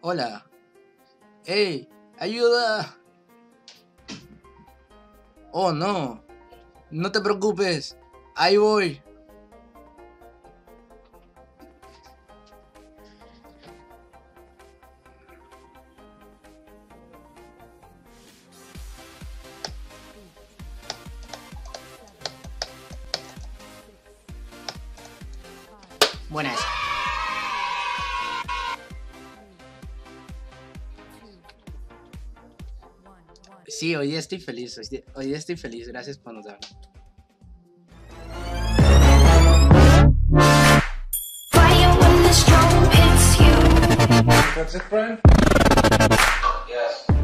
Hola. ¡Ey! ¡Ayuda! Oh, no. No te preocupes. Ahí voy. Buenas. Sí, hoy día estoy feliz. Hoy día estoy feliz. Gracias por notarlo. That's it, Brian? Yes.